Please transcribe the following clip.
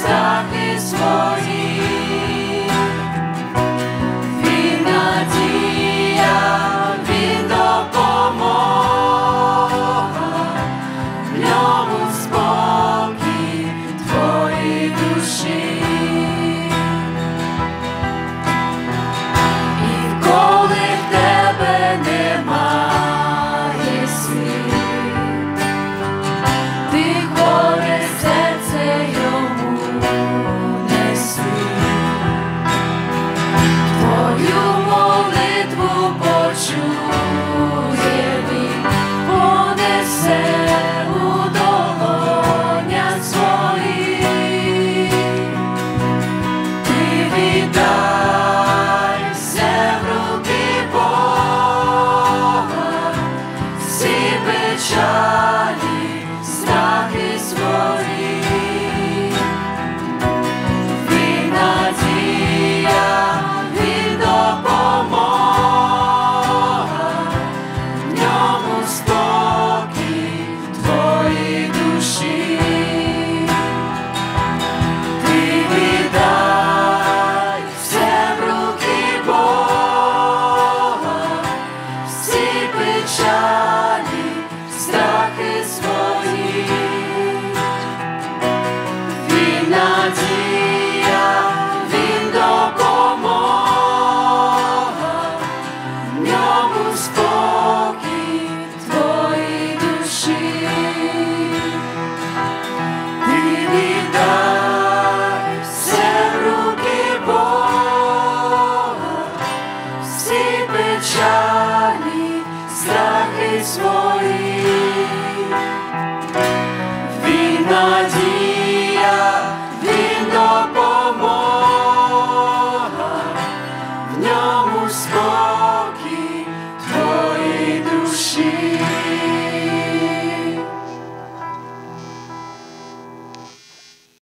захист своїх. Він надія, він допомога, в ньому спокій твоїй душі. І коли в тебе немає сил, ти горе серце йому неси. Твою молитву почує він, понесе у долонях своїх. Ти віддай все в руки Бога, всі печалі